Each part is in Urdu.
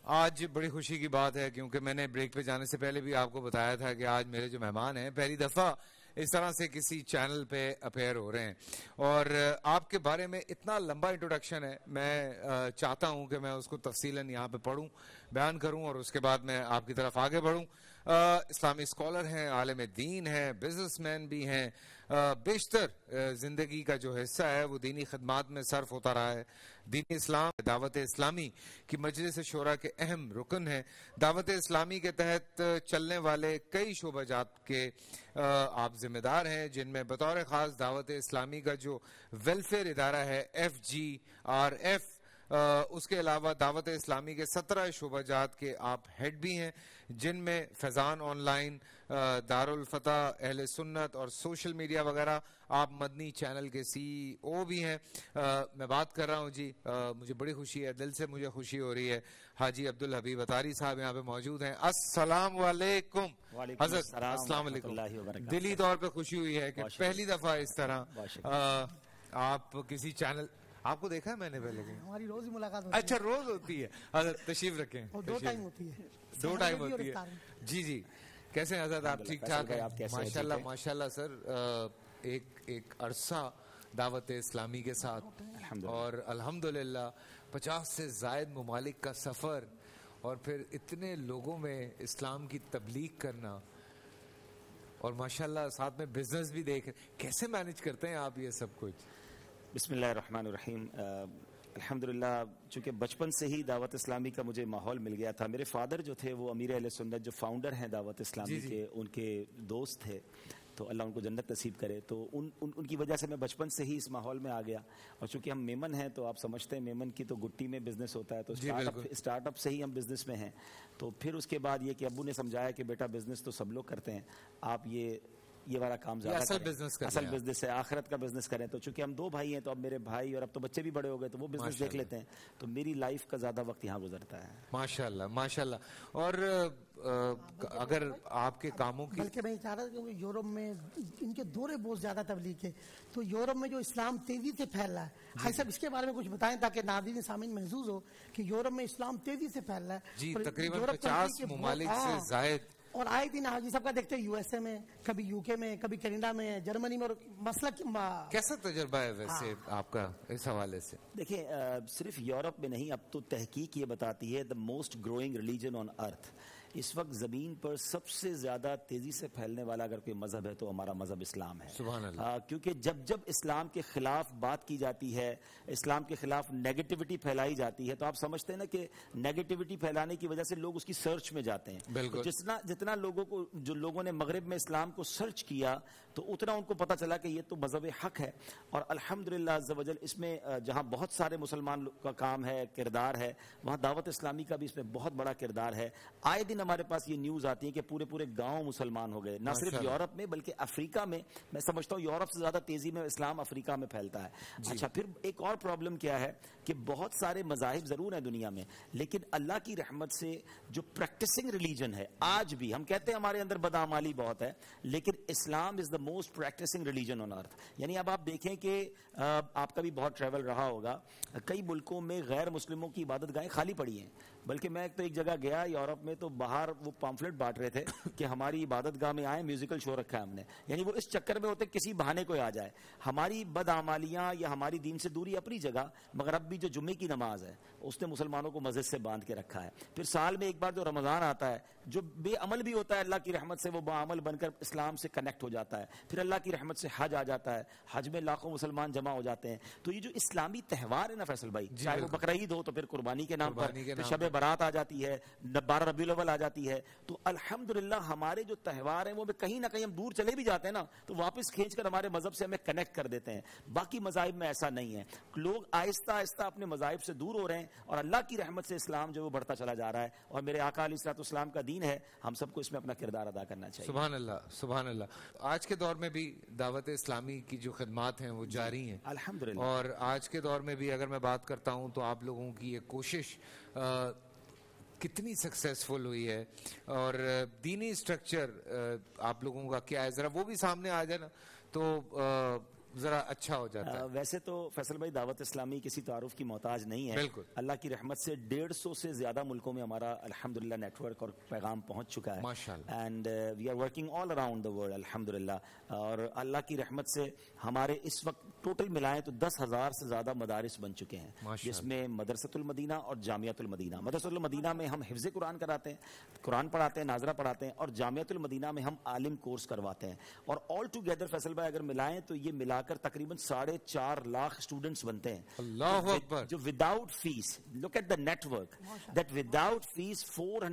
آج بڑی خوشی کی بات ہے کیونکہ میں نے بریک پہ جانے سے پہلے بھی آپ کو بتایا تھا کہ آج میرے جو مہمان ہیں پہلی دفعہ اس طرح سے کسی چینل پہ اپیئر ہو رہے ہیں، اور آپ کے بارے میں اتنا لمبا انٹروڈکشن ہے، میں چاہتا ہوں کہ میں اس کو تفصیلاً یہاں پہ پڑھوں، بیان کروں اور اس کے بعد میں آپ کی طرف آگے بڑھوں۔ اسلامی اسکالر ہیں، عالم دین ہیں، بزنس مین بھی ہیں، بیشتر زندگی کا جو حصہ ہے وہ دینی خدمات میں صرف ہوتا رہا ہے۔ دین اسلام دعوت اسلامی کی مجلس شورا کے اہم رکن ہیں۔ دعوت اسلامی کے تحت چلنے والے کئی شعبہ جات کے آپ ذمہ دار ہیں، جن میں بطور خاص دعوت اسلامی کا جو ویلفیئر ادارہ ہے FGRF، اس کے علاوہ دعوت اسلامی کے 17 شعبہ جات کے آپ ہیڈ بھی ہیں، جن میں فیضان آن لائن، دارالفتح، اہل سنت اور سوشل میڈیا وغیرہ۔ آپ مدنی چینل کے CEO بھی ہیں۔ میں بات کر رہا ہوں جی، مجھے بڑی خوشی ہے، دل سے مجھے خوشی ہو رہی ہے، حاجی عبدالحبیب اتاری صاحب یہاں پہ موجود ہیں۔ السلام علیکم حضرت۔ السلام علیکم۔ دلی طور پہ خوشی ہوئی ہے کہ پہلی دفعہ اس طرح آپ کسی چینل، آپ کو دیکھا ہے میں نے پہلے کہیں؟ ہماری روز ہی ملاقات ہوتی ہے۔ اچھا روز ہوتی ہے؟ حضرت تشریف رکھیں۔ دو ٹائم ہوتی ہے۔ دو ٹائم ہوتی ہے جی جی۔ کیسے ہیں حضرت؟ آپ ٹھیک ٹھاک ہیں؟ ماشاءاللہ ماشاءاللہ سر، ایک عرصہ دعوت اسلامی کے ساتھ اور الحمدللہ 50 سے زائد ممالک کا سفر، اور پھر اتنے لوگوں میں اسلام کی تبلیغ کرنا، اور ماشاءاللہ ساتھ میں بزنس بھی دیکھ، کیسے مینج کرتے ہیں آپ یہ سب کچھ؟ بسم اللہ الرحمن الرحیم۔ الحمدللہ چونکہ بچپن سے ہی دعوت اسلامی کا مجھے ماحول مل گیا تھا۔ میرے فادر جو تھے وہ امیر اہل سنت جو فاؤنڈر ہیں دعوت اسلامی کے، ان کے دوست تھے، تو اللہ ان کو جنت نصیب کرے۔ تو ان کی وجہ سے میں بچپن سے ہی اس ماحول میں آ گیا، اور چونکہ ہم میمن ہیں تو آپ سمجھتے ہیں میمن کی تو گٹی میں بزنس ہوتا ہے، تو اسٹارٹ اپ سے ہی ہم بزنس میں ہیں۔ تو پھر اس کے بعد یہ کہ ابو نے سمجھایا کہ بیٹا بزنس تو سب لوگ کرتے ہیں، آپ یہ والا کام زیادہ اصل بزنس ہے، آخرت کا بزنس کریں۔ تو چونکہ ہم دو بھائی ہیں تو اب میرے بھائی اور اب تو بچے بھی بڑے ہو گئے تو وہ بزنس دیکھ لیتے ہیں، تو میری لائف کا زیادہ وقت یہاں گزرتا ہے۔ ماشاءاللہ ماشاءاللہ۔ اور اگر آپ کے کاموں کی، بلکہ میں چاہ رہا تھا کہ یورپ میں ان کے دورے بہت زیادہ تبلیغ کے، تو یورپ میں جو اسلام تیزی سے پھیل رہا ہے، بھائی صاحب اس کے بارے میں کچھ بتائیں تاکہ ناظرین سامعین محظوظ ہو کہ یورپ میں اسلام تیزی سے پھیل رہا ہے۔ جی تقریباً 50 ممالک سے زائد، اور آئے دن حاجی صاحب کا دیکھتے ہیں USA میں، کبھی UK میں، کبھی کینیڈا میں، جرمنی میں، اور مسئلہ کیسا تجربہ ہے ویسے آپ کا اس حوالے سے؟ دیکھیں صرف یورپ میں نہیں، اب تو تحقیق یہ بتاتی ہے the most growing religion on earth، اس وقت زمین پر سب سے زیادہ تیزی سے پھیلنے والا اگر کوئی مذہب ہے تو ہمارا مذہب اسلام ہے۔ سبحان اللہ۔ کیونکہ جب اسلام کے خلاف بات کی جاتی ہے، اسلام کے خلاف نیگیٹیوٹی پھیلائی جاتی ہے، تو آپ سمجھتے ہیں نا کہ نیگیٹیوٹی پھیلانے کی وجہ سے لوگ اس کی سرچ میں جاتے ہیں۔ بالکل۔ جتنا لوگوں نے مغرب میں اسلام کو سرچ کیا تو اتنا ان کو پتا چلا کہ یہ تو مذہب حق ہے، اور الحمدللہ عز و جل اس میں جہاں بہت سارے مسلمان کا کام ہے، کردار ہے، وہاں دعوت اسلامی کا بھی اس میں بہت بڑا کردار ہے۔ آئے دن ہمارے پاس یہ نیوز آتی ہے کہ پورے گاؤں مسلمان ہو گئے، نہ صرف یورپ میں بلکہ افریقہ میں۔ میں سمجھتا ہوں یورپ سے زیادہ تیزی میں اسلام افریقہ میں پھیلتا ہے۔ اچھا، پھر ایک اور پرابلم کیا ہے کہ بہت سارے مذاہب ضرور ہیں دنیا میں، لیکن اللہ کی رحمت سے جو پریکٹسنگ ریلیجن ہے آج بھی، ہم کہتے ہیں ہمارے اندر بدعمالی بہت ہے، لیکن Islam is the most practicing religion on earth. یعنی اب آپ دیکھیں کہ آپ کا بھی بہت ٹریول رہا ہوگا، کئی ملکوں میں غیر مسلموں کی عبادت گاہیں خالی پڑی ہیں، بلکہ میں ایک جگہ گیا یورپ میں تو باہر وہ پامفلٹ بانٹ رہے تھے کہ ہماری عبادت گاہ میں آئے، میوزیکل شو رکھا ہے ہم نے۔ یعنی وہ اس چکر میں ہوتے کسی بہانے کو آ جائے۔ ہماری بدعمالیاں یا ہماری دین سے دوری اپنی جگہ، مگر اب بھی جو جمعے کی نماز ہے اس نے مسلمانوں کو مسجد سے باندھ کے رکھا ہے۔ پھر سال میں ایک بار جو رمضان آتا ہے، جو بے عمل بھی ہوتا ہے اللہ کی رحمت سے وہ باعمل بن کر اسلام سے کنیکٹ ہو جاتا ہے۔ پھر اللہ کی رحمت سے حج آ جاتا ہے، حج میں لاکھوں مسلمان جمع ہو جاتے ہیں۔ تو یہ جو اسلامی تہوار ہے نا فیصل بھائی، چاہے وہ بقرعید ہو تو پھر قربانی کے نام پر، پھر شب برات آ جاتی ہے، 12 ربیع الاول آ جاتی ہے، تو الحمدللہ ہمارے جو تہوار ہیں وہ کہیں نہ کہیں ہم دور چلے بھی جاتے ہیں نا تو واپس کھینچ کر ہمارے مذہب سے ہمیں کنیکٹ کر دیتے ہیں۔ باقی مذاہب میں ایسا نہیں ہے، لوگ آہستہ آہستہ اپنے مذاہب سے دور ہو رہے ہیں، اور اللہ کی رحمت سے اسلام جو وہ بڑھتا چلا جا رہا ہے، اور میرے آقا علیہ الصلوۃ والسلام کا دین ہے، ہم سب کو اس میں اپنا کردار ادا کرنا چاہیے۔ سبحان اللہ سبحان اللہ۔ آج کے دور میں بھی دعوت اسلامی کی جو خدمات ہیں وہ جاری ہیں الحمدللہ، اور آج کے دور میں بھی اگر میں بات کرتا ہوں تو آپ لوگوں کی یہ کوشش کتنی سکسیسفل ہوئی ہے، اور دینی اسٹرکچر آپ لوگوں کا کیا ہے، ذرا وہ بھی سامنے آ جائے نا۔ تو ذرا اچھا ہو جاتا ہے. ویسے تو فیصل بھائی دعوت اسلامی کسی تعارف کی محتاج نہیں ہے. بالکل. اللہ کی رحمت سے 150 سے زیادہ ملکوں میں ہمارا الحمدللہ نیٹ ورک اور پیغام پہنچ چکا ہے. ماشاءاللہ. And we are working all around the world الحمدللہ. اور اللہ کی رحمت سے ہمارے اس وقت ٹوٹل ملائیں تو 10,000 سے زیادہ مدارس بن چکے ہیں, جس میں مدرسۃ المدینہ اور جامعۃ المدینہ. مدرسۃ المدینہ میں ہم حفظ قرآن کراتے ہیں, قرآن پڑھاتے ہیں, ناظرہ پڑھاتے ہیں, اور جامعۃ المدینہ میں ہم عالم کورس کرواتے ہیں. اور آل ٹوگیدر فیصل بھائی اگر ملائیں تو یہ ملا کر تقریباً 4.5 لاکھ اسٹوڈنٹس بنتے ہیں. اللہ اکبر. جو without fees, look at the net that without fees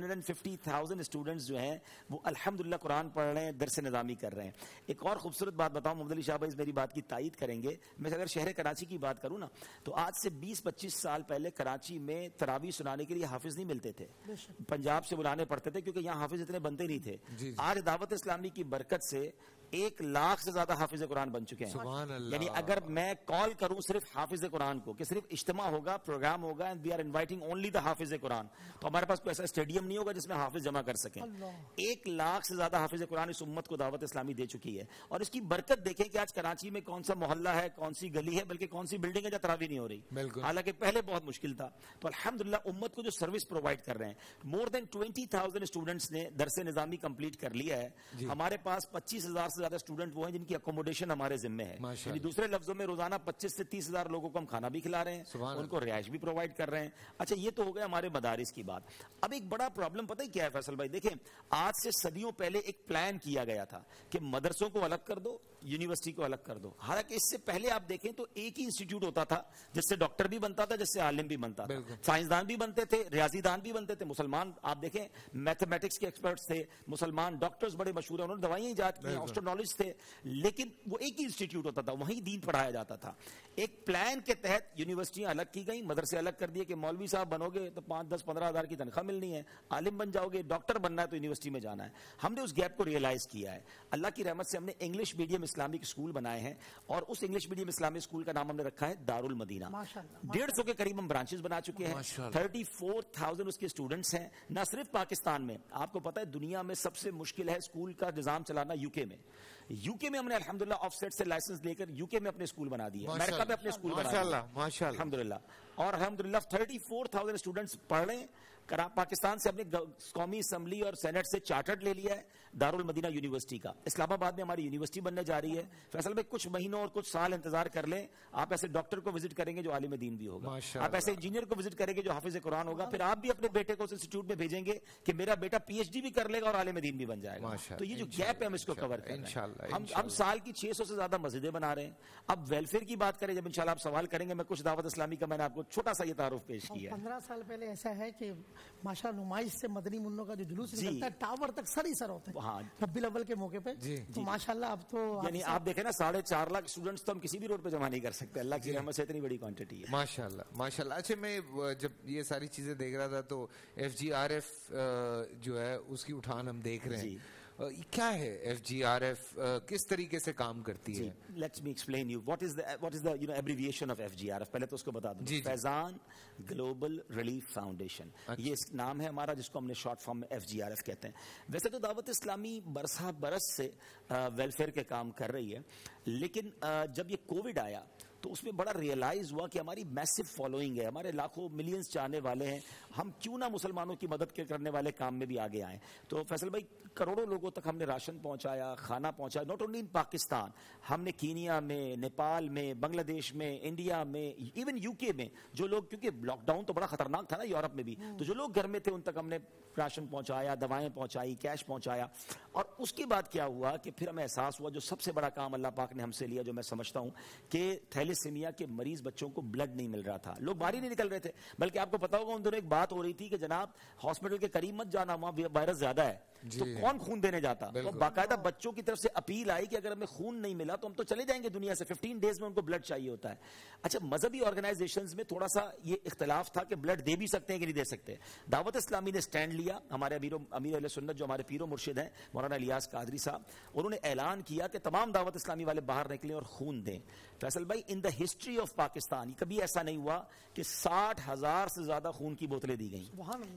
450,000 students جو ہیں وہ الحمدللہ قرآن پڑھ رہے ہیں, درس نظامی کر رہے ہیں. ایک اور خوبصورت بات بتاؤں, محمد علی شاہ بھائی میری بات کی تائید کریں گے. میں اگر شہر کراچی کی بات کروں نا تو آج سے 20-25 سال پہلے کراچی میں تراویح سنانے کے لیے حافظ نہیں ملتے تھے, پنجاب سے بلانے پڑتے تھے کیونکہ یہاں حافظ اتنے بنتے نہیں تھے. آج دعوت اسلامی کی برکت سے 1 لاکھ سے زیادہ حافظ قرآن بن چکے ہیں. سبحان اللہ. یعنی اگر میں کال کروں صرف حافظ قرآن کو کہ صرف اجتماع ہوگا, پروگرام ہوگا, and we are inviting only the حافظ قرآن, تو ہمارے پاس کوئی ایسا اسٹیڈیم نہیں ہوگا جس میں حافظ جمع کر سکیں. 1 لاکھ سے زیادہ حافظ قرآن اس امت کو دعوت اسلامی دے چکی ہے. اور اس کی برکت دیکھیں کہ آج کراچی میں کون سا محلہ ہے, کون سی گلی ہے, بلکہ کون سی بلڈنگ ہے جہاں تراویح نہیں ہو رہی. حالانکہ پہلے بہت مشکل تھا. تو الحمدللہ امت کو جو سروس پرووائڈ کر رہے ہیں, مور دین 20,000 اسٹوڈنٹس نے درس نظامی کمپلیٹ کر لیا ہے. ہمارے پاس 25,000 سے زیادہ اسٹوڈنٹ وہ ہیں جن کی اکوموڈیشن ہمارے ذمہ ہے. یعنی دوسرے لفظوں میں روزانہ 25 سے 30,000 لوگوں کو ہم کھانا بھی کھلا رہے ہیں, ان کو رہائش بھی پرووائڈ کر رہے ہیں. اچھا, یہ تو ہو گیا ہمارے مدارس کی بات. اب ایک بڑا پرابلم پتہ ہی کیا ہے فیصل بھائی, دیکھیں آج سے صدیوں پہلے ایک پلان کیا گیا تھا کہ مدرسوں کو الگ کر دو, یونیورسٹی کو الگ کر دو. حالانکہ اس سے پہلے آپ دیکھیں تو ایک ہی انسٹیٹیوٹ ہوتا تھا جس سے ڈاکٹر بھی بنتا تھا, جس سے عالم بھی بنتا تھا, سائنسدان بھی بنتے تھے, ریاضی دان بھی بنتے تھے. مسلمان آپ دیکھیں میتھمیٹکس کے ایکسپرٹس تھے, مسلمان ڈاکٹرز بڑے مشہور ہیں, انہوں نے دوائیں ایجاد کی, آسٹرونالوجسٹ تھے. لیکن وہ ایک ہی انسٹیٹیوٹ ہوتا تھا, وہیں دین پڑھایا جاتا تھا. ایک پلان کے تحت یونیورسٹیاں الگ کی گئیں, مدرسے الگ کر دیے کہ مولوی صاحب بنو گے تو 5-10-15 ہزار کی تنخواہ ملنی ہے, عالم بن جاؤ گے, ڈاکٹر بننا ہے تو یونیورسٹی میں جانا ہے. ہم نے اس گیپ کو ریئلائز کیا ہے. اللہ کی رحمت سے ہم نے انگلش میڈیم اسلامک اسکول بنائے ہیں, اور اس انگلش میڈیم اسلامک اسکول کا نام ہم نے رکھا ہے دارالمدینہ. 150 کے قریب ہم برانچز بنا چکے ہیں. 34,000 اس کے اسٹوڈنٹس ہیں. نہ صرف پاکستان میں, آپ کو پتا ہے دنیا میں سب سے مشکل ہے اسکول کا نظام چلانا یو کے میں. یو کے میں ہم نے الحمدللہ آف سیٹ سے لائسنس لے کر یو کے میں اپنے اسکول بنا دیے, امریکہ میں اپنے اسکول بنا دیے الحمدللہ. اور الحمدللہ 34,000 اسٹوڈنٹس پڑھ رہے ہیں. پاکستان سے ہم نے قومی اسمبلی اور سینٹ سے چارٹرڈ لے لیا ہے دارالمدینہ یونیورسٹی کا. اسلام آباد میں ہماری یونیورسٹی بننے جا رہی ہے. فیصل بھائی کچھ مہینوں اور کچھ سال انتظار کر لیں, آپ ایسے ڈاکٹر کو وزٹ کریں گے جو عالم دین بھی ہوگا, آپ ایسے انجینئر کو وزٹ کریں گے جو حافظ قرآن ہوگا, پھر آپ بھی اپنے بیٹے کو اس انسٹیٹیوٹ میں بھیجیں گے کہ میرا بیٹا PhD بھی کر لے گا اور عالم دین بھی بن جائے گا. تو یہ جو گیپ ہے ہم اس کو کور کریں گے. ہم سال کی 600 سے زیادہ مسجدیں بنا رہے ہیں. اب ویلفیئر کی بات کریں, جب انشاءاللہ آپ سوال کریں گے, میں کچھ دعوت اسلامی کا میں نے آپ کو چھوٹا سا یہ تعارف پیش کیا. 15 سال پہلے ایسا ہے کہ ماشاء نمائش سے مدنی منوں کا جو جلوس نکلتا ہے ٹاور تک سر ہی سر ہوتے ہیں ربیع الاول کے موقع پہ. تو ماشاءاللہ اب تو یعنی آپ دیکھیں نا 4.5 لاکھ اسٹوڈنٹس تو ہم کسی بھی روڈ پہ جمع نہیں کر سکتے. اللہ کی رحمت سے اتنی بڑی کوانٹٹی ہے ماشاءاللہ ماشاءاللہ. اچھا, میں جب یہ ساری چیزیں دیکھ رہا تھا تو FGRF جو ہے اس کی اٹھان ہم دیکھ رہے ہیں. کیا ہے FGRF, کس طریقے سے کام کرتی ہے؟ Let's me explain you what is the abbreviation of FGRF. پہلے تو اس کو بتا دوں, فیضان گلوبل ریلیف فاؤنڈیشن, یہ نام ہے ہمارا جس کو ہم نے شارٹ فارم میں FGRF کہتے ہیں. ویسے تو دعوت اسلامی برسہ برس سے ویلفیئر کے کام کر رہی ہے, لیکن جب یہ کووڈ آیا تو اس میں بڑا ریئلائز ہوا کہ ہماری میسو فالوئنگ ہے, ہمارے لاکھوں ملینز چاہنے والے ہیں, ہم کیوں نہ مسلمانوں کی مدد کرنے والے کام میں بھی آگے آئیں. تو فیصل بھائی کروڑوں لوگوں تک ہم نے راشن پہنچایا, کھانا پہنچایا, ناٹ اونلی ان پاکستان, ہم نے کینیا میں, نیپال میں, بنگلہ دیش میں, انڈیا میں, ایون UK میں جو لوگ, کیونکہ لاک ڈاؤن تو بڑا خطرناک تھا نا یورپ میں بھی, تو جو لوگ گھر میں تھے ان تک ہم نے راشن پہنچایا, دوائیں پہنچائی, کیش پہنچایا. اور اس کے بعد کیا ہوا کہ پھر ہمیں احساس ہوا جو سب سے بڑا کام اللہ پاک نے ہم سے لیا, جو میں سمجھتا ہوں کہ تھیلیسیمیا کے مریض بچوں کو بلڈ نہیں مل رہا تھا, لوگ باہر ہی نہیں نکل رہے تھے. بلکہ آپ کو پتا ہوگا ان دنوں ایک بات ہو رہی تھی کہ جناب ہاسپٹل کے قریب مت جانا, وہاں وائرس زیادہ ہے, تو کون خون دینے جاتا. تو باقاعدہ بچوں کی طرف سے اپیل آئی کہ اگر ہمیں خون نہیں ملا تو ہم تو چلے جائیں گے دنیا سے, 15 ڈیز میں ان کو بلڈ چاہیے ہوتا ہے. اچھا, مذہبی آرگنائزیشنز میں تھوڑا سا یہ اختلاف تھا کہ بلڈ دے بھی سکتے ہیں کہ نہیں دے سکتے. دعوت اسلامی نے سٹینڈ لیا, ہمارے امیر اہل سنت جو ہمارے پیر و مرشد ہیں مولانا الیاس قادری صاحب, انہوں نے اعلان کیا کہ تمام دعوت اسلامی والے باہر نکلیں اور خون دیں. فیصل بھائی in the history of Pakistan کبھی ایسا نہیں ہوا کہ 60,000 سے زیادہ خون کی بوتلیں دی گئیں,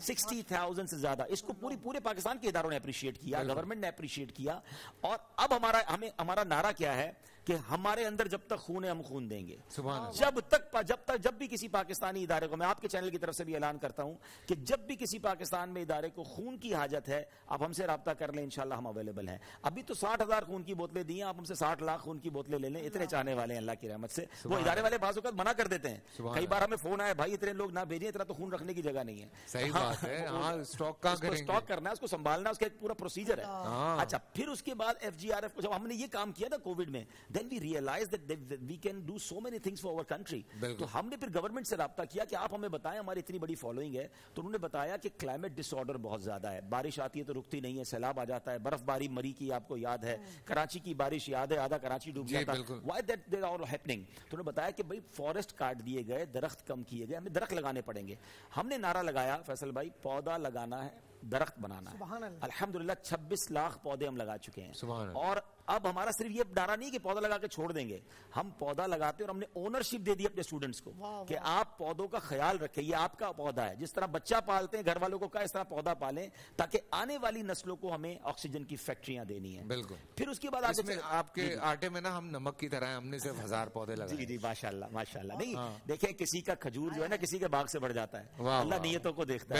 60,000 سے زیادہ. اس کو پورے پاکستان کے اداروں نے اپریشیٹ کیا, گورنمنٹ نے اپریشیٹ کیا. اور اب ہمارا نعرہ کیا ہے کہ ہمارے اندر جب تک خون ہے ہم خون دیں گے. سبحان اللہ. جب بھی کسی پاکستانی ادارے کو, میں آپ کے چینل کی طرف سے بھی اعلان کرتا ہوں کہ جب بھی کسی پاکستان میں ادارے کو خون کی حاجت ہے, آپ ہم سے رابطہ کر لیں, انشاءاللہ ہم اویلیبل ہیں. ابھی تو 60,000 خون کی بوتلیں دی ہیں, آپ ہم سے 60 لاکھ خون کی بوتلیں لے لیں, اتنے چاہنے والے ہیں اللہ کی رحمت سے. وہ ادارے والے بعض اوقات منع کر دیتے ہیں, کئی بار ہمیں فون آیا بھائی اتنے لوگ نہ بھیجیں, اتنا تو خون رکھنے کی جگہ نہیں ہے. صحیح بات ہے, ہاں اسٹاک کہاں کریں گے, اسٹاک کرنا ہے, اس کو سنبھالنا, اس کا ایک پورا پروسیجر ہے. اچھا, پھر اس کے بعد FGRF کو جب ہم نے یہ کام کیا تھا کووڈ میں, then we realized that we can do so many things for our country. تو ہم نے پھر گورنمنٹ سے رابطہ کیا کہ آپ ہمیں بتائیں, ہماری اتنی بڑی فالوئنگ ہے. تو انہوں نے بتایا کہ کلائمیٹ ڈس آرڈر بہت زیادہ ہے, بارش آتی ہے تو رکتی نہیں ہے, سیلاب آ جاتا ہے, برف باری مری کی آپ کو یاد ہے, کراچی کی بارش یاد ہے, آدھا کراچی ڈوب جاتا ہے. Why that they are all happening? تو انہوں نے بتایا کہ بھائی فارسٹ کاٹ دیے گئے, درخت کم کیے گئے, ہمیں درخت لگانے پڑیں گے. ہم نے نعرہ لگایا فیصل بھائی, پودا لگانا ہے, درخت بنانا ہے. الحمدللہ 26 لاکھ پودے ہم لگا چکے ہیں. اور اب ہمارا صرف یہ ڈارا نہیں کہ پودا لگا کے چھوڑ دیں گے, ہم پودا لگاتے ہیں اور ہم نے اونرشپ دے دی اپنے اسٹوڈنٹس کو کہ آپ پودوں کا خیال رکھیں, یہ آپ کا پودا ہے. جس طرح بچہ پالتے ہیں گھر والوں کو کہا اس طرح پودا پالیں تاکہ آنے والی نسلوں کو ہمیں آکسیجن کی فیکٹریاں دینی ہیں. بالکل. پھر اس کے بعد آپ کے آٹے میں نا ہم نمک کی طرح ہم نے صرف 1000 پودے لگائے. جی ماشاءاللہ ماشاءاللہ. نہیں دیکھیں کسی کا کھجور جو ہے نا کسی کے باغ سے بڑھ جاتا ہے, اللہ نیتوں کو دیکھتا ہے.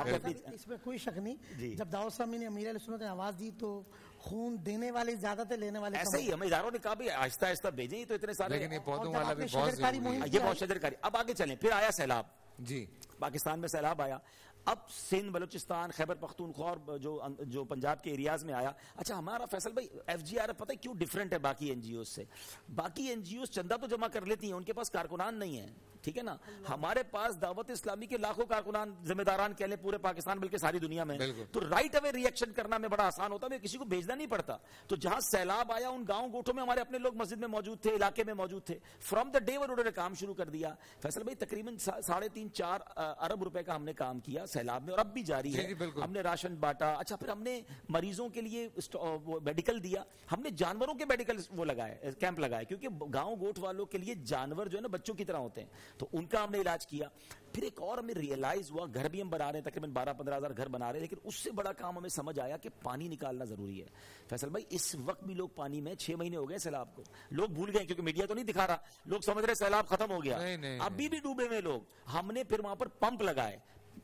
اس میں کوئی شک نہیں, جب دعوت صاحب نے امیر علیہ سنت نے آواز دی تو خون دینے والے زیادہ تھے, لینے والے ایسے ہی. ہمیں اداروں نے کہا بھی آہستہ آہستہ بھیجیں, تو اتنے سارے, لیکن یہ پودوں والا بھی بہت ضروری ہے, یہ بہت شجرکاری. اب آگے چلیں, پھر آیا سیلاب. جی پاکستان میں سیلاب آیا. اب سندھ, بلوچستان, خیبر پختونخوا اور جو پنجاب کے ایریاز میں آیا. اچھا ہمارا فیصل بھائی FGRF پتہ ہے کیوں ڈیفرنٹ ہے باقی این جی اوز سے؟ باقی این جی اوز چندہ تو جمع کر لیتی ہیں, ان کے پاس کارکنان نہیں ہیں, ٹھیک ہے نا. ہمارے پاس دعوت اسلامی کے لاکھوں کارکنان, ذمہ داران کہہ لیں پورے پاکستان بلکہ ساری دنیا میں, تو رائٹ اوے ریئیکشن کرنا میں بڑا آسان ہوتا ہے, کسی کو بھیجنا نہیں پڑتا. تو جہاں سیلاب آیا ان گاؤں گوٹھوں میں ہمارے اپنے لوگ مسجد میں موجود تھے, علاقے میں موجود تھے. فرام دا ڈے انہوں نے کام شروع کر دیا. فیصل بھائی تقریباً 3.5-4 ارب روپے کا ہم نے کام کیا سیلاب میں, اور اب بھی جاری ہے. ہم نے راشن بانٹا. اچھا پھر ہم نے مریضوں کے لیے میڈیکل دیا, ہم نے جانوروں کے میڈیکل وہ لگائے, کیمپ لگائے, کیونکہ گاؤں گوٹ والوں کے لیے جانور جو ہے نا بچوں کی طرح ہوتے ہیں, تو ان کا ہم نے علاج کیا. پھر ایک اور ہمیں ریئلائز ہوا, گھر بھی ہم بنا رہے ہیں, تقریباً 12-15 ہزار گھر بنا رہے ہیں, لیکن اس سے بڑا کام ہمیں سمجھ آیا کہ پانی نکالنا ضروری ہے. فیصل بھائی اس وقت بھی لوگ پانی میں, 6 مہینے ہو گئے سیلاب کو, لوگ بھول گئے کیونکہ میڈیا تو نہیں دکھا رہا, لوگ سمجھ رہے سیلاب ختم ہو گیا, ابھی بھی ڈوبے ہوئے لوگ. ہم نے پھر وہاں پر پمپ لگائے,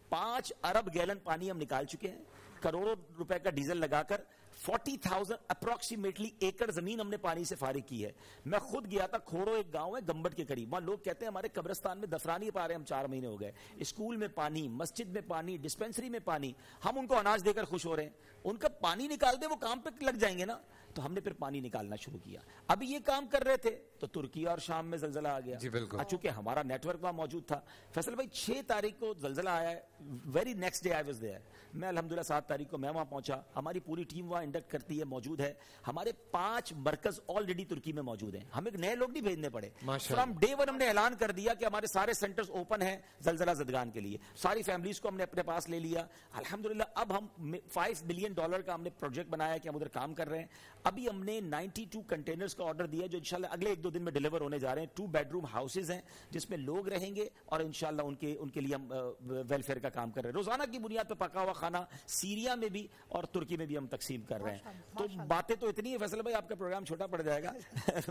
5 ارب گیلن پانی ہم نکال چکے ہیں, کروڑوں روپے کا ڈیزل لگا کر. 40,000 اپروکسیمیٹلی ایکڑ زمین ہم نے پانی سے فارغ کی ہے. میں خود گیا تھا, کھوڑو ایک گاؤں ہے گمبٹ کے قریب, وہاں لوگ کہتے ہیں ہمارے قبرستان میں دفنان نہیں پا رہے, ہم 4 مہینے ہو گئے. اسکول میں پانی, مسجد میں پانی, ڈسپینسری میں پانی, ہم ان کو اناج دے کر خوش ہو رہے ہیں. ان کا پانی نکال دے وہ کام پہ لگ جائیں گے نا. تو ہم نے پھر پانی نکالنا شروع کیا. ابھی یہ کام کر رہے تھے تو ترکی اور شام میں زلزلہ آ گیا. چونکہ ہمارا نیٹ ورک وہاں موجود تھا. فیصل بھائی 6 تاریخ کو زلزلہ آیا ہے, very next day I was there. میں الحمدللہ 7 تاریخ کو میں وہاں پہنچا. ہماری پوری ٹیم وہاں انڈکٹ کرتی ہے, موجود ہے. ہمارے 5 مرکز آلریڈی ترکی میں موجود ہیں, ہمیں نئے لوگ نہیں بھیجنے پڑے. فرام ڈے 1 ہم نے اعلان کر دیا کہ ہمارے سارے سینٹرز اوپن ہیں زلزلہ زدگان کے لیے. ساری فیملیز کو ہم نے اپنے پاس لے لیا الحمدللہ. اب ہم $5 بلین کا ہم نے پروجیکٹ بنایا کہ ہم ادھر کام کر رہے ہیں. ابھی ہم نے 92 کنٹینرز کا آرڈر دیا جو انشاءاللہ اگلے 1-2 دن میں ڈیلیور ہونے جا رہے ہیں. 2 بیڈروم ہاؤسز ہیں جس میں لوگ رہیں گے, اور انشاءاللہ ان کے لیے ہم ویلفیئر کا کام کر رہے ہیں. روزانہ کی بنیاد پہ پکا ہوا کھانا سیریا میں بھی اور ترکی میں بھی ہم تقسیم کر رہے ہیں. تو باتیں تو اتنی ہے فیصل بھائی, آپ کا پروگرام چھوٹا پڑ جائے گا.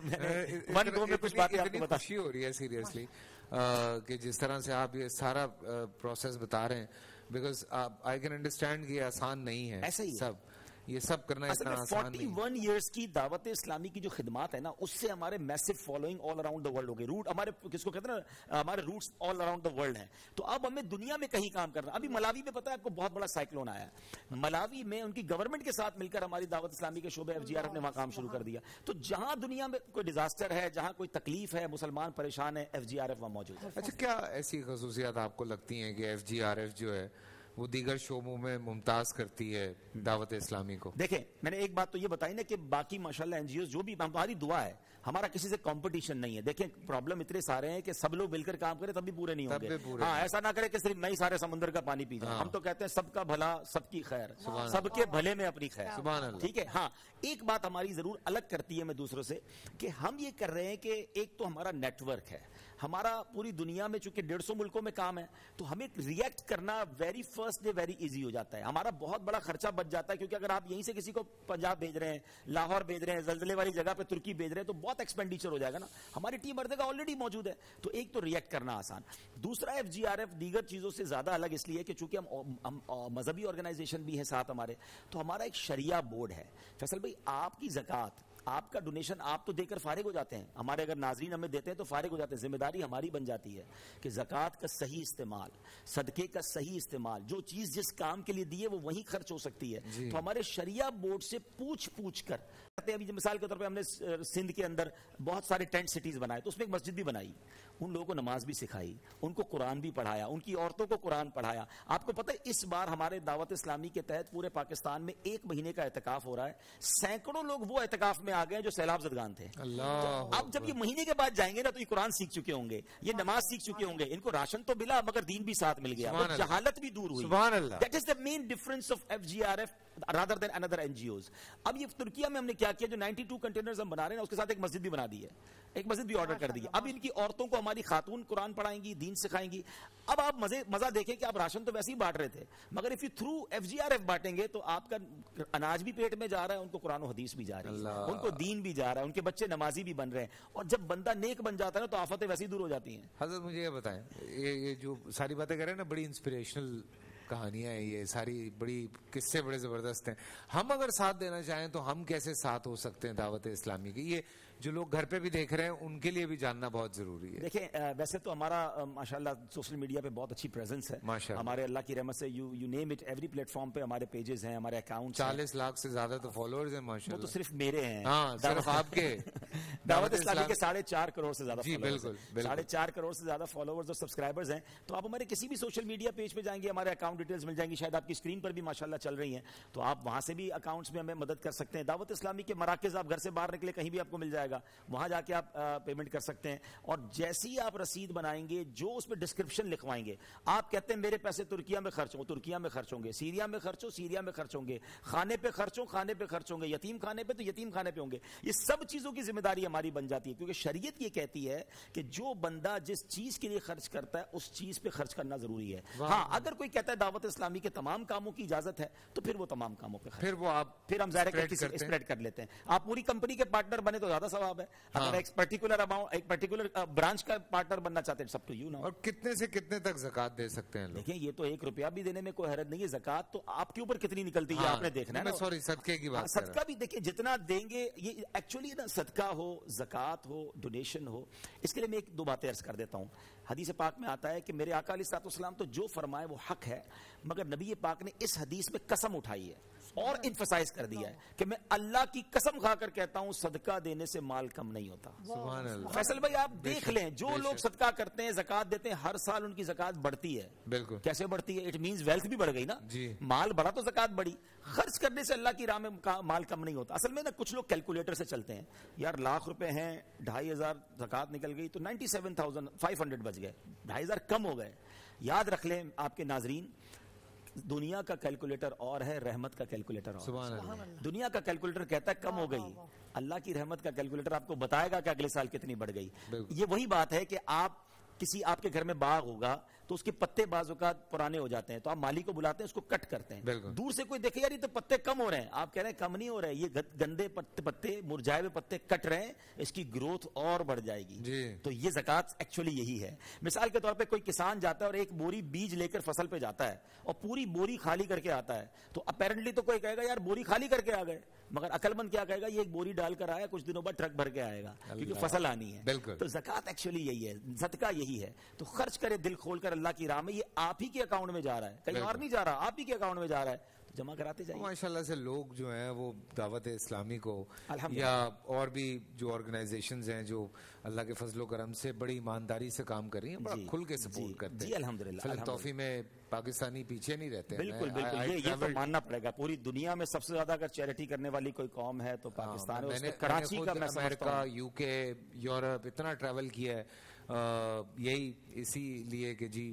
ون گو میں کچھ باتیں آپ کو بتا. خوشی ہو رہی ہے سیریسلی کہ جس طرح سے آپ یہ سارا پروسیس بتا رہے ہیں, بیکاز آئی کین انڈرسٹینڈ کہ آسان نہیں ہے. ایسا ہی سب یہ سب کرنا اتنا آسان نہیں. 41 ایئرس کی دعوت اسلامی کی جو خدمات ہے نا, اس سے ہمارے میسو following all around the world ہو گئی. روٹ ہمارے کس کو کہتے ہیں نا, ہمارے roots all around the world ہیں. تو اب ہمیں دنیا میں کہیں کام کرنا. ابھی ملاوی میں پتا ہے آپ کو بہت بڑا سائیکلون آیا ہے. ملاوی میں ان کی گورنمنٹ کے ساتھ مل کر ہماری دعوت اسلامی کے شعبے FGRF نے وہاں کام شروع کر دیا. تو جہاں دنیا میں کوئی ڈیزاسٹر ہے, جہاں کوئی تکلیف ہے, مسلمان پریشان ہے, FGRF وہاں موجود ہے. اچھا کیا ایسی خصوصیات آپ کو لگتی ہیں کہ FGRF جو ہے وہ دیگر شعبوں میں ممتاز کرتی ہے دعوت اسلامی کو؟ دیکھیں میں نے ایک بات تو یہ بتائی نا کہ باقی ماشاءاللہ NGOs جو بھی, ہماری دعا ہے, ہمارا کسی سے کمپٹیشن نہیں ہے. دیکھیں پرابلم اتنے سارے ہیں کہ سب لوگ مل کر کام کریں تب بھی پورے نہیں ہوں گے. ہاں ایسا نہ کرے کہ صرف میں ہی سارے سمندر کا پانی پی جاؤں. ہم تو کہتے ہیں سب کا بھلا سب کی خیر, سب کے بھلے میں اپنی خیر. سبحان اللہ. ٹھیک ہے. ہاں ایک بات ہماری ضرور الگ کرتی ہے میں دوسروں سے, کہ ہم یہ کر رہے ہیں کہ ایک تو ہمارا نیٹ ورک ہے, ہمارا پوری دنیا میں چونکہ 150 ملکوں میں کام ہے تو ہمیں ریئیکٹ کرنا very first day very easy ہو جاتا ہے. ہمارا بہت بڑا خرچہ بچ جاتا ہے, کیونکہ اگر آپ یہیں سے کسی کو پنجاب بھیج رہے ہیں, لاہور بھیج رہے ہیں, زلزلے والی جگہ پہ ترکی بھیج رہے ہیں, تو بہت ایکسپینڈیچر ہو جائے گا نا. ہماری ٹیم ہر جگہ آلریڈی موجود ہے, تو ایک تو ریئیکٹ کرنا آسان. دوسرا FGRF دیگر چیزوں سے زیادہ الگ اس لیے کہ چونکہ ہم مذہبی آرگنائزیشن بھی ہے ساتھ ہمارے, تو ہمارا ایک شریعہ بورڈ ہے. فیصل بھائی, آپ کی زکوٰۃ, آپ کا ڈونیشن آپ تو دے کر فارغ ہو جاتے ہیں, ہمارے اگر ناظرین ہمیں دیتے ہیں تو فارغ ہو جاتے ہیں. ذمہ داری ہماری بن جاتی ہے کہ زکوٰۃ کا صحیح استعمال, صدقے کا صحیح استعمال, جو چیز جس کام کے لیے دی ہے وہ وہیں خرچ ہو سکتی ہے. تو ہمارے شریعہ بورڈ سے پوچھ کر, ابھی مثال کے طور پہ ہم نے سندھ کے اندر بہت سارے ٹینٹ سٹیز بنائے, تو اس میں ایک مسجد بھی بنائی, ان لوگوں کو نماز بھی سکھائی, ان کو قرآن بھی پڑھایا, ان کی عورتوں کو قرآن پڑھایا. آپ کو پتہ ہے اس بار ہمارے دعوت اسلامی کے تحت پورے پاکستان میں 1 مہینے کا اعتکاف ہو رہا ہے. سینکڑوں لوگ وہ اعتکاف میں آ گئے جو سیلاب زدگان تھے. اب جب یہ مہینے کے بعد جائیں گے نا تو یہ قرآن سیکھ چکے ہوں گے, یہ نماز سیکھ چکے ہوں گے, ان کو راشن تو ملا مگر دین بھی ساتھ مل گیا, اور جہالت بھی دور ہوئی. That is the main difference of FGRF rather than another NGOs. اب یہ ترکیہ میں ہم نے کیا کیا, جو 92 کنٹینرز ہم بنا رہے ہیں اس کے ساتھ ایک مسجد بھی بنا دی ہے, ایک مسجد بھی آرڈر کر دی ہے. اب ان کی عورتوں کو ہماری خاتون قرآن پڑھائیں گی, دین سکھائیں گی. اب آپ مزہ دیکھیں کہ آپ راشن تو ویسے ہی بانٹ رہے تھے, مگر if you through FGRF بانٹیں گے تو آپ کا اناج بھی پیٹ میں جا رہا ہے, ان کو قرآن و حدیث بھی جا رہی ہے, ان کو دین بھی جا رہا ہے, ان کے بچے نمازی بھی بن رہے ہیں. اور جب بندہ نیک بن جاتا ہے نا تو آفتیں ویسے ہی دور ہو جاتی ہیں. حضرت مجھے یہ بتائیں, یہ جو ساری باتیں کر رہے ہیں نا, بڑی انسپریشنل کہانیاں ہیں, یہ ساری بڑی قصے بڑے زبردست ہیں. ہم اگر ساتھ دینا چاہیں تو ہم کیسے ساتھ ہو سکتے ہیں دعوت اسلامی کی؟ یہ جو لوگ گھر پہ بھی دیکھ رہے ہیں ان کے لیے بھی جاننا بہت ضروری ہے. دیکھیں ویسے تو ہمارا ماشاءاللہ سوشل میڈیا پہ بہت اچھی پریزنس ہے ہمارے, اللہ کی رحمت سے you name it, every platform پہ ہمارے پیجز ہیں, ہمارے اکاؤنٹس 40 لاکھ سے زیادہ تو فالوورز ہیں ماشاءاللہ. وہ تو صرف میرے ہیں, ہاں صرف آپ کے. دعوت اسلامی کے 4.5 کروڑ سے زیادہ, جی بالکل 4.5 کروڑ سے زیادہ فالوورز اور سبسکرائبرز ہیں. تو آپ ہمارے کسی بھی سوشل میڈیا پیج پہ جائیں گے, ہمارے اکاؤنٹ ڈیٹیلز مل جائیں گی, شاید آپ کی اسکرین پر بھی ماشاءاللہ چل رہی ہیں, تو آپ وہاں سے بھی اکاؤنٹس میں ہمیں مدد کر سکتے ہیں. دعوت اسلامی کے مراکز آپ گھر سے باہر نکلے کہیں بھی آپ کو مل جائے گا, وہاں جا کے آپ پیمنٹ کر سکتے ہیں. اور جیسی آپ رسید بنائیں گے, جو اس میں ڈسکرپشن لکھوائیں گے, آپ کہتے ہیں میرے پیسے ترکیہ میں خرچ ہوں, ترکیہ میں خرچ ہوں گے, سیریا میں خرچ ہو, سیریا میں خرچ ہوں گے, کھانے پہ خرچ ہوں, کھانے پہ خرچ ہوں گے, یتیم کھانے پہ تو یتیم کھانے پہ ہوں گے. یہ سب چیزوں کی ذمہ داری ہماری بن جاتی ہے, کیونکہ شریعت یہ کہتی ہے کہ جو بندہ جس چیز کے لیے خرچ کرتا ہے اس چیز پہ خرچ کرنا ضروری ہے. ہاں اگر کوئی کہتا ہے دعوت اسلامی کے تمام کاموں کی اجازت ہے تو پھر وہ تمام کاموں پہ پھر ہم ظاہر اسپریڈ کر لیتے ہیں. آپ پوری کمپنی کے پارٹنر بنے تو زیادہ ثواب ہے. اگر ایک پرٹیکولر اماؤنٹ, ایک پرٹیکولر برانچ کا پارٹنر بننا چاہتے ہیں, سب ٹو یو نا. اور کتنے سے کتنے تک زکات دے سکتے ہیں لوگ؟ دیکھیں یہ تو 1 روپیہ بھی دینے میں کوئی حرج نہیں ہے. زکات تو آپ کے اوپر کتنی نکلتی ہے آپ نے دیکھنا ہے. سوری صدقے کی بات, صدقہ بھی دیکھیں جتنا دیں گے, یہ ایکچولی نا صدقہ ہو, زکات ہو, ڈونیشن ہو, اس کے لیے میں 1-2 باتیں عرض کر دیتا ہوں. حدیث پاک میں آتا ہے کہ میرے آقا علیہ الصلوۃ والسلام تو جو فرمائے وہ حق ہے, مگر نبی پاک نے اس حدیث میں قسم اٹھائی ہے اور انفسائز کر دیا ہے کہ میں اللہ کی قسم کھا کر کہتا ہوں صدقہ دینے سے مال کم نہیں ہوتا. سبحان اللہ. فیصل بھائی آپ دیکھ لیں, جو لوگ صدقہ کرتے ہیں, زکات دیتے ہیں, ہر سال ان کی زکات بڑھتی ہے. بالکل. کیسے بڑھتی ہے؟ اٹ مینز ویلتھ بھی بڑھ گئی نا. جی. مال بڑھا تو زکات بڑھی. خرچ کرنے سے اللہ کی راہ میں مال کم نہیں ہوتا. اصل میں نا کچھ لوگ کیلکولیٹر سے چلتے ہیں, یار ₹1,00,000 ہیں, 2,500 زکات نکل گئی تو 97,500 بچ گئے, 2,500 کم ہو گئے. یاد رکھ لیں آپ کے ناظرین, دنیا کا کیلکولیٹر اور ہے, رحمت کا کیلکولیٹر اور. سبحان اللہ. دنیا کا کیلکولیٹر کہتا ہے کم ہو گئی, اللہ کی رحمت کا کیلکولیٹر آپ کو بتائے گا کہ اگلے سال کتنی بڑھ گئی. یہ وہی بات ہے کہ آپ آپ کے گھر میں باغ ہوگا تو اس کے پتے بعض اوقات پرانے ہو جاتے ہیں, تو آپ مالی کو بلاتے ہیں, اس کو کٹ کرتے ہیں. دور سے کوئی دیکھے یار یہ تو پتے کم ہو رہے ہیں, آپ کہہ رہے ہیں کم نہیں ہو رہے, یہ گندے پتے مرجھائے ہوئے پتے کٹ رہے ہیں, اس کی گروتھ اور بڑھ جائے گی. تو یہ زکات ایکچولی یہی ہے. مثال کے طور پہ کوئی کسان جاتا ہے اور 1 بوری بیج لے کر فصل پہ جاتا ہے اور پوری بوری خالی کر کے آتا ہے, تو اپیرنٹلی تو کوئی کہے گا یار بوری خالی کر کے آ گئے, مگر عقل مند کیا کہے گا یہ 1 بوری ڈال کر آیا, کچھ دنوں بعد ٹرک بھر کے آئے گا, کیونکہ فصل آنی ہے. تو زکات ایکچولی یہی ہے, صدقہ یہی ہے. تو خرچ کرے دل کھول کر اللہ کی راہ میں, یہ آپ ہی کے اکاؤنٹ میں جا رہا ہے, کہیں اور نہیں جا رہا, آپ ہی کے اکاؤنٹ میں جا رہا ہے, جمع کراتے جائیں. ماشاءاللہ سے لوگ جو ہیں وہ دعوت اسلامی کو یا اور بھی جو آرگنائزیشنز ہیں جو اللہ کے فضل و کرم سے بڑی ایمانداری سے کام کر رہی ہیں, بڑا کھل کے سپورٹ کرتے ہیں. جی الحمدللہ. فلانتھروپی میں پاکستانی پیچھے نہیں رہتے. بالکل بالکل, یہ تو ماننا پڑے گا. پوری دنیا میں سب سے زیادہ اگر چیریٹی کرنے والی کوئی قوم ہے تو پاکستان ہے. کراچی کا, میں امریکہ, UK, یورپ اتنا ٹریول کیا ہے, یہی اسی لیے کہ جی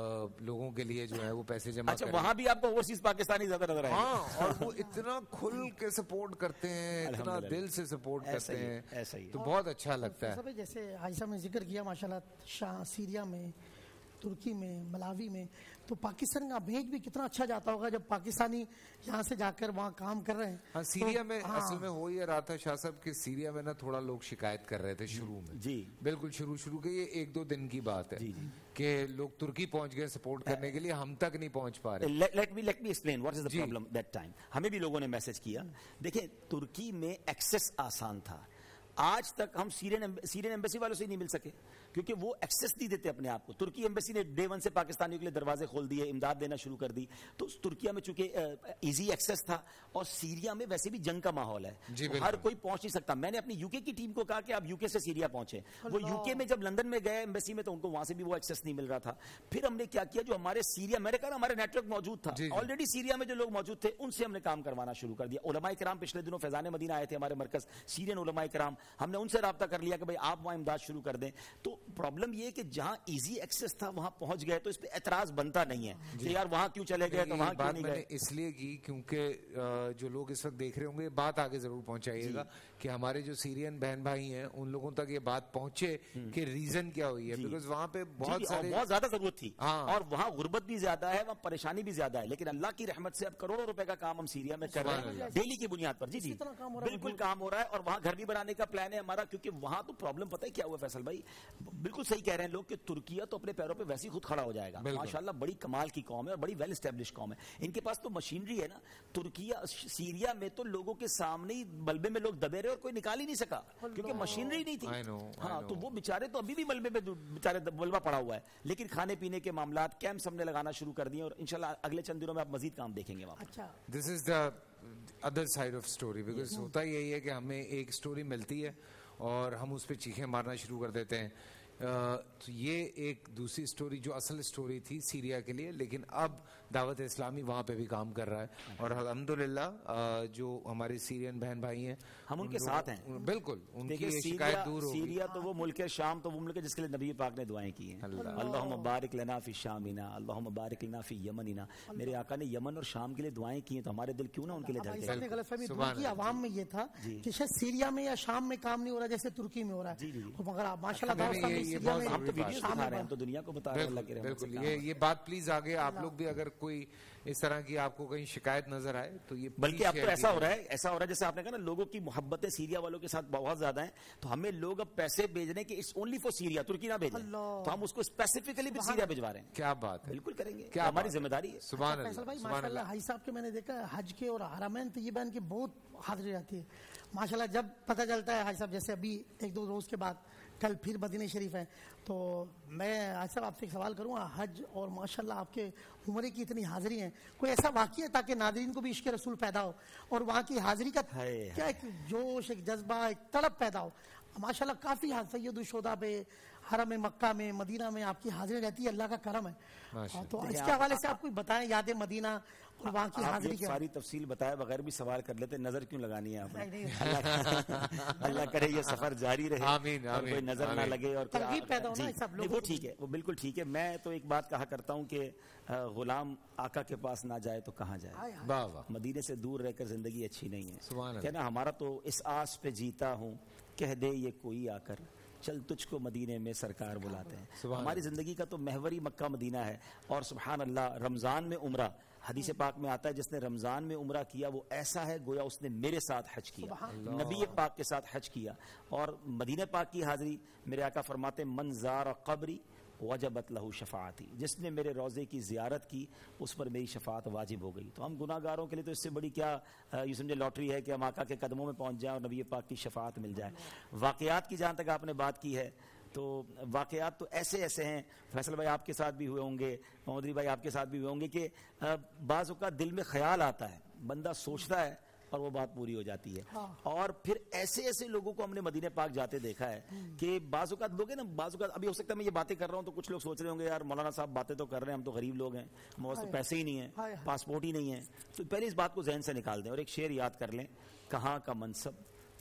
لوگوں کے لیے جو ہے وہ پیسے جمع اچھا کریں. وہاں بھی آپ کو اوورسیز پاکستانی زیادہ نظر آئے گا. ہاں اور وہ اتنا کھل کے سپورٹ کرتے ہیں, اتنا دل سے سپورٹ کرتے ہیں, ایسا ہی تو بہت اچھا لگتا ہے. جیسے حاجی صاحب نے ذکر کیا ماشاءاللہ سیریا میں, ترکی میں, ملاوی میں, تو پاکستان کا بھیج بھی کتنا اچھا جاتا ہوگا جب پاکستانی یہاں سے جا کر وہاں کام کر رہے ہیں. ہاں سیریا میں اصل میں ہو یہ رہا تھا شاہ صاحب کہ سیریا میں نا تھوڑا لوگ شکایت کر رہے تھے شروع میں, جی بالکل شروع کے یہ 1-2 دن کی بات ہے کہ لوگ ترکی پہنچ گئے سپورٹ کرنے کے لیے, ہم تک نہیں پہنچ پا رہے. Let me explain what is the problem that time. ہمیں بھی لوگوں نے میسج کیا, دیکھیں ترکی میں ایکسس آسان تھا. آج تک ہم سیرین ایمبیسی والوں سے ہی نہیں مل سکے کیونکہ وہ ایکسس نہیں دیتے اپنے آپ کو. ترکی ایمبیسی نے ڈے 1 سے پاکستانیوں کے لیے دروازے کھول دیے, امداد دینا شروع کر دی. تو ترکیہ میں چونکہ ایزی ایکسس تھا, اور سیریا میں ویسے بھی جنگ کا ماحول ہے, ہر کوئی پہنچ نہیں سکتا. میں نے اپنی یو کے کی ٹیم کو کہا کہ آپ یو کے سے سیریا پہنچے. وہ یو کے میں جب لندن میں گئے ایمبیسی میں تو ان کو وہاں سے بھی وہ ایکسس نہیں مل رہا تھا. پھر ہم نے کیا کیا, جو ہمارے سیریا, میں نے کہا ہمارے نیٹ ورک موجود تھا آلریڈی سیریا میں, جو لوگ موجود تھے ان سے ہم نے کام کروانا شروع کر دیا. علماء کرام پچھلے دنوں فیضان مدینہ آئے تھے ہمارے مرکز, سیرین علماء کرام, ہم نے ان سے رابطہ کر لیا کہ بھائی آپ وہاں امداد شروع کر دیں. تو پرابلم یہ کہ جہاں ایزی ایکسس تھا وہاں پہنچ گئے تو اس پہ اعتراض بنتا نہیں ہے کہ یار وہاں کیوں چلے گئے تو وہاں کیوں نہیں گئے. اس لیے کی کیونکہ جو لوگ اس وقت دیکھ رہے ہوں گے, بات آگے ضرور پہنچائیے گا کہ ہمارے جو سیرین بہن بھائی ہیں ان لوگوں تک یہ بات پہنچے کہ ریزن کیا ہوئی ہے, بیکاز وہاں پہ بہت زیادہ ضرورت تھی اور وہاں غربت بھی زیادہ ہے, وہاں پریشانی بھی زیادہ ہے. لیکن اللہ کی رحمت سے اب کروڑوں روپے کا کام ہم سیریا میں کر رہے ہیں ڈیلی کی بنیاد پر. جی بالکل کام ہو رہا ہے, اور وہاں گھر بھی بنانے کا پلان ہے ہمارا, کیونکہ وہاں تو پرابلم پتہ ہے کیا ہوا فیصل بھائی, بالکل صحیح کہہ رہے ہیں لوگ کہ ترکیہ تو اپنے پیروں پہ ویسے ہی خود کھڑا ہو جائے گا. ماشاءاللہ بڑی کمال کی قوم ہے اور بڑی ویل اسٹیبلش قوم ہے. ان کے پاس تو مشینری ہے نا. ترکیہ سیریا میں تو لوگوں کے سامنے ہی ملبے میں لوگ دبے رہے اور کوئی نکال ہی نہیں سکا کیونکہ مشینری نہیں تھی. ہاں تو وہ بیچارے تو ابھی بھی ملبے میں بیچارے ملبہ پڑا ہوا ہے. لیکن کھانے پینے کے معاملات کیمپس ہم نے لگانا شروع کر دیے, اور انشاءاللہ اگلے چند دنوں میں آپ مزید کام دیکھیں گے وہاں. اچھا this is the other side of story, because ہوتا یہی ہے کہ ہمیں ایک اسٹوری ملتی ہے اور ہم اس پہ چیخیں مارنا شروع کر دیتے ہیں. تو یہ ایک دوسری اسٹوری جو اصل اسٹوری تھی سیریا کے لیے, لیکن اب دعوت اسلامی وہاں پہ بھی کام کر رہا ہے, اور الحمدللہ جو ہمارے سیرین بہن بھائی ہیں ہم ان کے ساتھ ہیں. بالکل ان کی شکایت دور ہوگی. سیریا تو وہ ملک ہے, شام تو وہ ملک ہے جس کے لیے نبی پاک نے دعائیں کی ہیں. اللہم بارک لنا فی شامنا, اللہم بارک لنا فی یمننا. میرے آقا نے یمن اور شام کے لیے دعائیں کی ہیں, تو ہمارے دل کیوں نہ ان کے لیے دھڑکے. غلط فہمی دور کی عوام میں یہ تھا کہ شاید سیریا میں یا شام میں کام نہیں ہو رہا جیسے ترکی میں ہو رہا ہے, مگر آپ ماشاءاللہ تو دنیا کو بتا رہے ہیں اللہ کی رحمت سے. بالکل یہ بات پلیز آگے آپ لوگ بھی اگر کوئی اس طرح کی آپ کو کہیں شکایت نظر آئے تو یہ بلکہ اب تو ایسا ہو رہا ہے جیسے آپ نے کہا نا لوگوں کی محبتیں سیریا والوں کے ساتھ بہت زیادہ ہیں, تو ہمیں لوگ اب پیسے بھیجنے کے اٹس اونلی فار سیریا, ترکی نہ بھیجیں, تو ہم اس کو اسپیسیفکلی بھی سیریا بھجوا رہے ہیں. کیا بات ہے, بالکل کریں گے, کیا ہماری ذمہ داری ہے. سبحان فیصل بھائی ماشاءاللہ حاجی صاحب کے میں نے دیکھا حج کے اور حرمین طیبین کی بہت حاضری رہتی ہے ماشاءاللہ. جب پتہ چلتا ہے حاجی صاحب جیسے ابھی 1-2 روز کے بعد کل پھر مدینہ شریف ہے, تو میں حاجی صاحب آپ سے ایک سوال کروں گا, حج اور ماشاءاللہ آپ کے عمرے کی اتنی حاضری ہیں, کوئی ایسا واقعہ ہے تاکہ ناظرین کو بھی عشق رسول پیدا ہو اور وہاں کی حاضری کا کیا ایک جوش, ایک جذبہ, ایک تڑپ پیدا ہو. ماشاءاللہ کافی سید الشہداء پہ حرم مکہ میں مدینہ میں آپ کی حاضری رہتی ہے, اللہ کا کرم ہے. تو اس کے حوالے سے آپ کوئی بتائیں یاد مدینہ اور وہاں کی حاضری کی ساری تفصیل بتائے بغیر بھی سوال کر لیتے, نظر کیوں لگانی ہے آپ نے. اللہ کرے یہ سفر جاری رہے, آمین آمین, کوئی نظر نہ لگے اور ترغیب پیدا ہونا سب لوگوں. وہ ٹھیک ہے, وہ بالکل ٹھیک ہے. میں تو ایک بات کہا کرتا ہوں کہ غلام آقا کے پاس نہ جائے تو کہاں جائے. مدینے سے دور رہ کر زندگی اچھی نہیں ہے. کہنا ہمارا تو اس آس پہ جیتا ہوں, کہہ دے یہ کوئی آ کر, چل تجھ کو مدینے میں سرکار بلاتے ہیں. ہماری زندگی کا تو محوری مکہ مدینہ ہے. اور سبحان اللہ رمضان میں عمرہ, حدیث پاک میں آتا ہے جس نے رمضان میں عمرہ کیا وہ ایسا ہے گویا اس نے میرے ساتھ حج کیا, نبی پاک کے ساتھ حج کیا. اور مدینہ پاک کی حاضری, میرے آقا فرماتے من زار قبری وجبت لہو شفاعتی, جس نے میرے روضے کی زیارت کی اس پر میری شفاعت واجب ہو گئی. تو ہم گناہ گاروں کے لیے تو اس سے بڑی کیا یہ سمجھے لاٹری ہے کہ ہم آقا کے قدموں میں پہنچ جائیں اور نبی پاک کی شفاعت مل جائے. واقعات کی جہاں تک آپ نے بات کی ہے تو واقعات تو ایسے ہیں, فیصل بھائی آپ کے ساتھ بھی ہوئے ہوں گے, محمد بھائی آپ کے ساتھ بھی ہوئے ہوں گے, کہ بعض اوقات دل میں خیال آتا ہے, بندہ سوچتا ہے اور وہ بات پوری ہو جاتی ہے. اور پھر ایسے لوگوں کو ہم نے مدینہ پاک جاتے دیکھا ہے کہ بعض اوقات لوگ ہیں نا, بعض اوقات ابھی ہو سکتا ہے میں یہ باتیں کر رہا ہوں تو کچھ لوگ سوچ رہے ہوں گے یار مولانا صاحب باتیں تو کر رہے ہیں, ہم تو غریب لوگ ہیں, ہمارے پاس تو پیسے ہی نہیں ہیں, پاسپورٹ ہی نہیں ہے. تو پہلے اس بات کو ذہن سے نکال دیں اور ایک شعر یاد کر لیں, کہاں کا منصب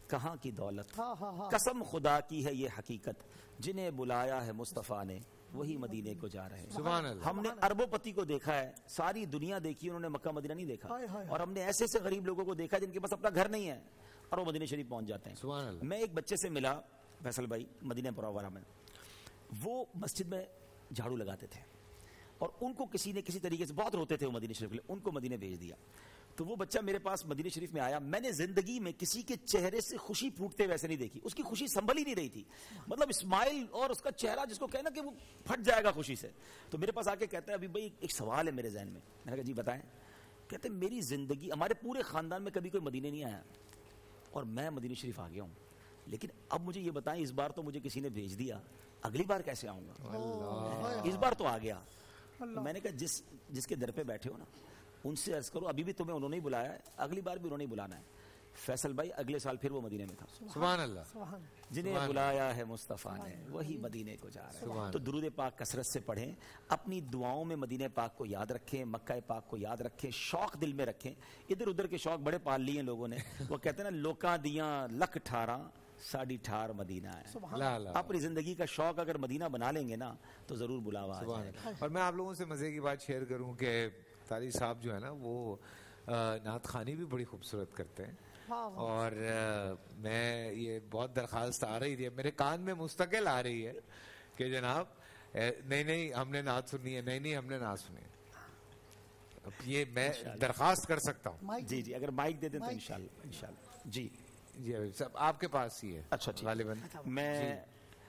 کہاں کی دولت، ہاں ہاں ہاں قسم خدا کی ہے یہ حقیقت، جنہیں بلایا ہے مصطفیٰ نے وہی مدینے کو جا رہے ہیں۔ سبحان اللہ۔ ہم نے اربوں پتی کو دیکھا ہے، ساری دنیا دیکھی، انہوں نے مکہ مدینہ نہیں دیکھا، ہائے ہائے اور ہم نے ایسے ایسے غریب لوگوں کو دیکھا جن کے پاس اپنا گھر نہیں ہے اور وہ مدینہ شریف پہنچ جاتے ہیں۔ سبحان اللہ۔ میں ایک بچے سے ملا فیصل بھائی مدینہ منورہ میں، وہ مسجد میں جھاڑو لگاتے تھے اور ان کو کسی نے کسی طریقے سے بہت روتے تھے وہ مدینہ شریف کے لیے، ان کو مدینہ بھیج دیا۔ تو وہ بچہ میرے پاس مدینہ شریف میں آیا، میں نے زندگی میں کسی کے چہرے سے خوشی پھوٹتے ویسے نہیں دیکھی، اس کی خوشی سنبھل ہی نہیں رہی تھی، مطلب اسمائل اور اس کا چہرہ جس کو کہنا کہ وہ پھٹ جائے گا خوشی سے۔ تو میرے پاس آ کے کہتا ہے ابھی بھائی ایک سوال ہے میرے ذہن میں۔ میں نے کہا جی بتائیں۔ کہتے ہیں میری زندگی، ہمارے پورے خاندان میں کبھی کوئی مدینے نہیں آیا اور میں مدینہ شریف آ گیا ہوں، لیکن اب مجھے یہ بتائیں اس بار تو مجھے کسی نے بھیج دیا، اگلی بار کیسے آؤں گا؟ اس بار تو آ گیا۔ میں نے کہا جس کے در پہ بیٹھے ہو نا ان سے عرض کرو ابھی بھی تمہیں انہوں نے ہی بلایا ہے، اگلی بار بھی انہوں نے ہی بلانا ہے۔ فیصل بھائی اگلے سال پھر وہ مدینے میں تھا۔ سبحان اللہ۔ سبحان جنہیں بلایا ہے مصطفیٰ نے وہی مدینے کو جا رہے ہیں۔ تو درود پاک کثرت سے پڑھیں، اپنی دعاؤں میں مدینہ پاک کو یاد رکھیں، مکہ پاک کو یاد رکھیں، شوق دل میں رکھیں۔ ادھر ادھر کے شوق بڑے پال لیے لوگوں نے، وہ کہتے ہیں نا لوکاں دیاں لکھ ٹھاراں ساڑھی ٹھار مدینہ ہے۔ لا لا۔ اپنی زندگی کا شوق اگر مدینہ بنا لیں گے نا تو ضرور بلاوا آ جائے گا۔ اور میں آپ لوگوں سے مزے کی بات شیئر کروں کہ طارق صاحب جو ہے نا وہ نعت خوانی بھی بڑی خوبصورت کرتے ہیں، اور میں یہ بہت درخواست آ رہی تھی، میرے کان میں مستقل آ رہی ہے کہ جناب نہیں ہم نے نعت سنی ہے، نہیں ہم نے نعت سنی ہے، یہ میں درخواست کر سکتا ہوں۔ جی جی اگر مائک دے دیں تو انشاءاللہ۔ جی جی حبیب صاحب آپ کے پاس ہی ہے۔ اچھا ٹھیک، غالباً میں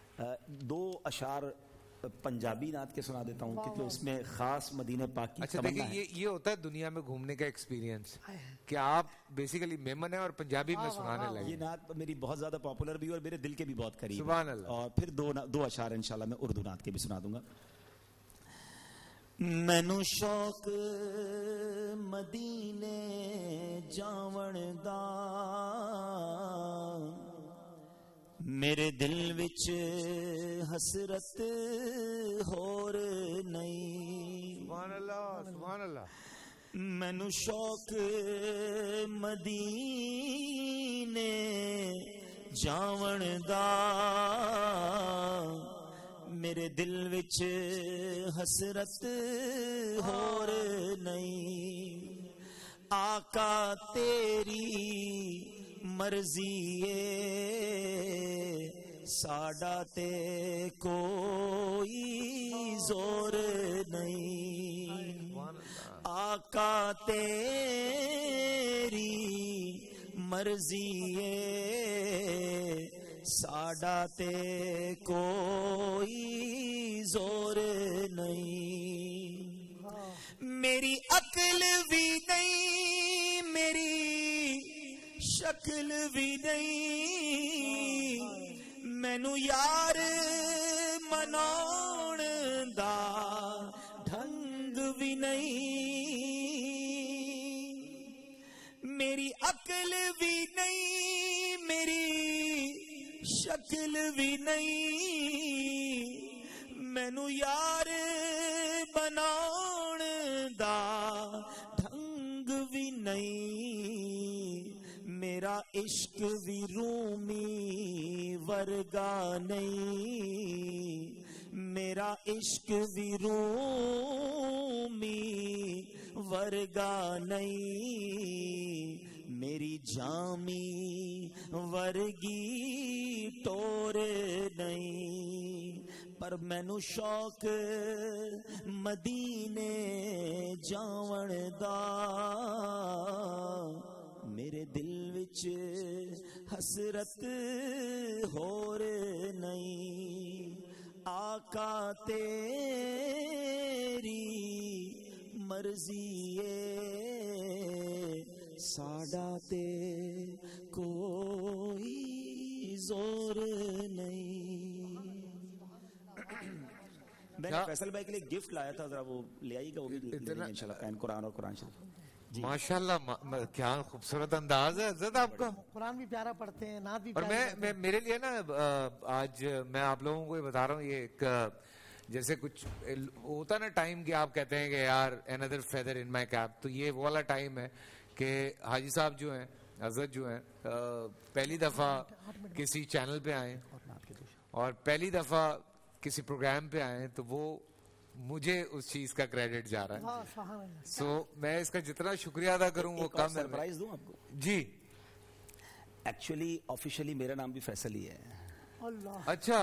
2 اشعار پنجابی نعت کے سنا دیتا ہوں کیونکہ اس میں خاص مدینہ پاک کی اچھا تمنا دیکھیں ہے۔ یہ ہوتا ہے دنیا میں گھومنے کا ایکسپیرینس کہ آپ بیسیکلی میمن ہیں اور پنجابی میں سنانے لگے۔ یہ نعت میری بہت زیادہ پاپولر بھی اور میرے دل کے بھی بہت قریب ہے۔ سبحان اللہ۔ اور پھر 2 اشعار انشاءاللہ میں اردو نعت کے بھی سنا دوں گا۔ مینوں شوق مدینے جاون دا، میرے دل وچ حسرت ہور نہیں۔ سبحان اللہ سبحان اللہ۔ مینوں شوق مدینے جاون دا، میرے دل وچ حسرت ہور نہیں۔ آقا تیری مرضی ہے ساڈا تے کوئی زور نہیں۔ آقا تیری مرضی ہے ساڈا تے کوئی زور نہیں۔ میری عقل بھی نہیں، میری شکل بھی نہیں، مینوں یار مناؤن دا ڈھنگ بھی نہیں۔ میری عقل بھی نہیں، میری شکل بھی نہیں، مینوں یار بناؤن دا ڈھنگ بھی نہیں۔ میرا عشق بھی رومی ورگا نہیں، میرا عشق بھی رومی ورگا نہیں، میری جامی ورگی ٹور نہیں۔ پر مینوں شوق مدینے جاون دا، میرے دل وچ حسرت ہور نہیں۔ آقا تیری مرضی ہے ساڈا تے کوئی زور نہیں۔ میں نے فیصل بھائی کے لیے گفٹ لایا تھا، ذرا وہ لے آئیے گا، وہ بھی لے لیں گے انشاءاللہ، قرآن اور قرآن شریف۔ ماشاءاللہ کیا خوبصورت انداز ہے حضرت آپ کا، قرآن بھی پیارا پڑھتے ہیں، نعت بھی اور میں میرے لیے نا آج میں آپ لوگوں کو یہ بتا رہا ہوں، یہ ایک جیسے کچھ ہوتا نا ٹائم کہ آپ کہتے ہیں کہ یار another feather in my cap، تو یہ وہ والا ٹائم ہے کہ حاجی صاحب جو ہیں عزت جو ہیں پہلی دفعہ کسی چینل پہ آئے اور پہلی دفعہ کسی پروگرام پہ آئے تو وہ مجھے اس چیز کا کریڈٹ جا رہا ہے. سو میں اس کا جتنا شکریہ ادا کروں وہ کم ہے. سرپرائز دوں آپ کو؟ جی ایکچولی آفیشلی میرا نام بھی فیصل ہی ہے. اچھا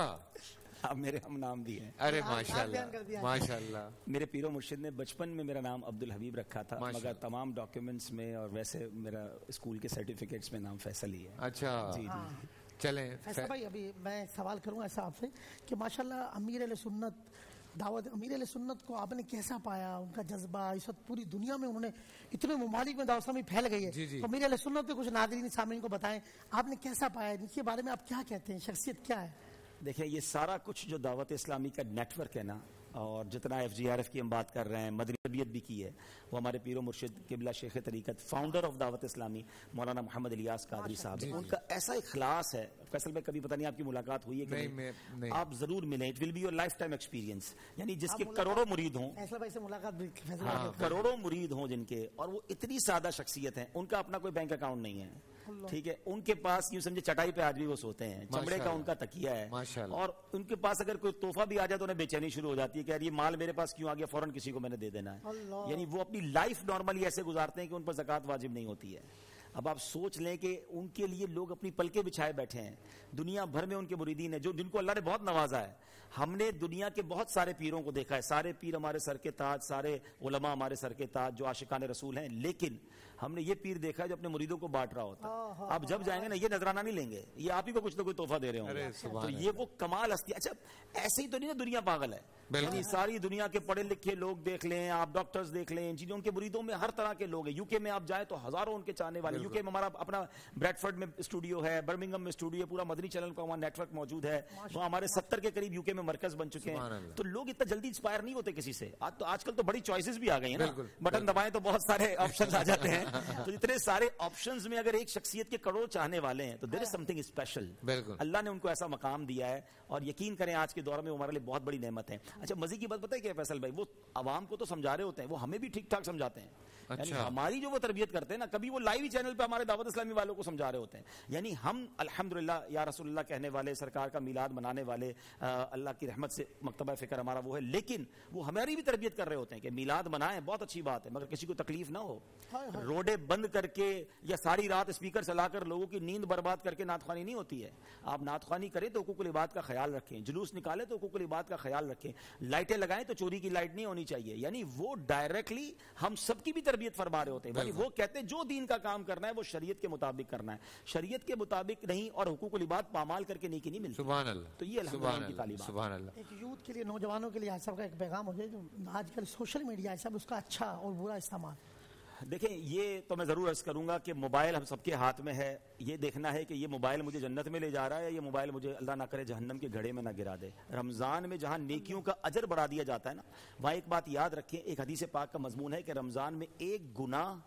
اب میرے ہم نام بھی ہیں. ارے ماشاءاللہ ماشاءاللہ. میرے پیر و مرشد نے بچپن میں میرا نام عبد الحبیب رکھا تھا مگر تمام ڈاکیومنٹس میں اور ویسے میرا اسکول کے سرٹیفکیٹس میں نام فیصل ہی ہے. اچھا جی چلیں فیصل بھائی ابھی میں سوال کروں ایسا آپ سے کہ ماشاءاللہ امیر اہل سنت دعوت امیر اہل سنت کو آپ نے کیسا پایا؟ ان کا جذبہ اس وقت پوری دنیا میں انہوں نے اتنے ممالک میں دعوت اسلامی پھیل گئی ہے. تو امیر اہل سنت پہ کچھ ناظرین سامعین کو بتائیں آپ نے کیسا پایا, ان کے بارے میں آپ کیا کہتے ہیں, شخصیت کیا ہے؟ دیکھیں یہ سارا کچھ جو دعوت اسلامی کا نیٹ ورک ہے نا, اور جتنا FGRF کی ہم بات کر رہے ہیں, مدنی تربیت بھی کی ہے, وہ ہمارے پیر و مرشد قبلہ شیخ طریقت فاؤنڈر آف دعوت اسلامی مولانا محمد الیاس قادری صاحب, ان کا ایسا اخلاص ہے. فیصل بھائی کبھی پتہ نہیں آپ کی ملاقات ہوئی ہے کہ نہیں, آپ ضرور ملیں, it will be your lifetime experience. یعنی جس کے کروڑوں مرید ہوں, فیصل بھائی سے ملاقات کروڑوں مرید ہوں جن کے, اور وہ اتنی سادہ شخصیت ہیں, ان کا اپنا کوئی بینک اکاؤنٹ نہیں ہے, ٹھیک ہے, ان کے پاس یوں سمجھے چٹائی پہ آج بھی وہ سوتے ہیں, چمڑے کا ان کا تکیہ ہے, اور ان کے پاس اگر کوئی تحفہ بھی آ جائے تو انہیں بے چینی شروع ہو جاتی ہے کہ یار یہ مال میرے پاس کیوں آ گیا, فوراً کسی کو میں نے دے دینا ہے. یعنی وہ اپنی لائف نارملی ایسے گزارتے ہیں کہ ان پر زکوٰۃ واجب نہیں ہوتی ہے. اب آپ سوچ لیں کہ ان کے لیے لوگ اپنی پلکیں بچھائے بیٹھے ہیں, دنیا بھر میں ان کے مریدین ہیں جن کو اللہ نے بہت نوازا ہے. ہم نے دنیا کے بہت سارے پیروں کو دیکھا ہے, سارے پیر ہمارے سر کے تاج, سارے علماء ہمارے سر کے تاج جو عاشقان رسول ہیں, لیکن ہم نے یہ پیر دیکھا ہے جو اپنے مریدوں کو بانٹ رہا ہوتا ہے. آپ جب جائیں گے نا یہ نذرانہ نہیں لیں گے, یہ آپ ہی کو کچھ نہ کوئی تحفہ دے رہے ہوں گے. تو یہ وہ کمال ہستی. اچھا ایسے ہی تو نہیں نا دنیا پاگل ہے, یعنی ساری دنیا کے پڑھے لکھے لوگ دیکھ لیں, آپ ڈاکٹرز دیکھ لیں, ان کے مریدوں میں ہر طرح کے لوگ ہیں. UK میں آپ جائیں تو ہزاروں ان کے چاہنے والے. UK میں ہمارا اپنا بریڈفورڈ میں اسٹوڈیو ہے, برمنگم میں اسٹوڈیو ہے, پورا مدنی چینل کا وہاں نیٹ ورک موجود ہے, وہ ہمارے 70 کے قریب UK میں مرکز بن چکے ہیں. تو لوگ اتنا جلدی انسپائر نہیں ہوتے کسی سے. آج کل تو بڑی چوائسز بھی آ گئی ہیں نا, بٹن دبائیں تو بہت سارے آپشنز آ جاتے ہیں. تو اتنے سارے آپشنز میں اگر ایک شخصیت کے کروڑ چاہنے والے ہیں تو دیر از سم تھنگ اسپیشل. اللہ نے ان کو ایسا مقام دیا ہے, اور یقین کریں آج کے دور میں ہمارے لیے بہت بڑی نعمت ہے. اچھا مزے کی بات پتہ ہے کیا فیصل بھائی, وہ عوام کو تو سمجھا رہے ہوتے ہیں, وہ ہمیں بھی ٹھیک ٹھاک سمجھاتے ہیں. یعنی ہماری جو وہ تربیت کرتے ہیں نا, کبھی وہ لائیو چینل پہ ہمارے دعوت اسلامی والوں کو سمجھا رہے ہوتے ہیں. یعنی ہم الحمدللہ یا رسول اللہ کہنے والے, سرکار کا میلاد منانے والے, اللہ کی رحمت سے مکتبہ فکر ہمارا وہ ہے, لیکن وہ ہماری بھی تربیت کر رہے ہوتے ہیں کہ میلاد منائیں, بہت اچھی بات ہے, مگر کسی کو تکلیف نہ ہو. روڈے بند کر کے یا ساری رات اسپیکر چلا کر لوگوں کی نیند برباد کر کے نعت خوانی نہیں ہوتی ہے. آپ نعت خوانی کریں تو حقوق العباد کا خیال رکھیں, جلوس نکالیں تو حقوق العباد کا خیال رکھیں, لائٹیں لگائیں تو چوری کی لائٹ نہیں ہونی چاہیے. یعنی وہ ڈائریکٹلی ہم سب کی بھی تربیت فرما رہے ہوتے ہیں. یعنی وہ کہتے ہیں جو دین کا کام کرنا ہے وہ شریعت کے مطابق کرنا ہے, شریعت کے مطابق نہیں, اور حقوق العباد پامال کر کے نیکی نہیں ملتی. سبحان اللہ. تو یہ الحمدللہ کی تعلیمات. سبحان اللہ. ایک یوتھ کے لیے, نوجوانوں کے لیے آج سب کا ایک پیغام ہو جائے جو آج کل سوشل میڈیا ہے سب اس کا اچھا اور برا استعمال. دیکھیں یہ تو میں ضرور عرض کروں گا کہ موبائل ہم سب کے ہاتھ میں ہے. یہ دیکھنا ہے کہ یہ موبائل مجھے جنت میں لے جا رہا ہے, یہ موبائل مجھے اللہ نہ کرے جہنم کے گھڑے میں نہ گرا دے. رمضان میں جہاں نیکیوں کا اجر بڑھا دیا جاتا ہے نا, وہاں ایک بات یاد رکھیں, ایک حدیث پاک کا مضمون ہے کہ رمضان میں ایک گناہ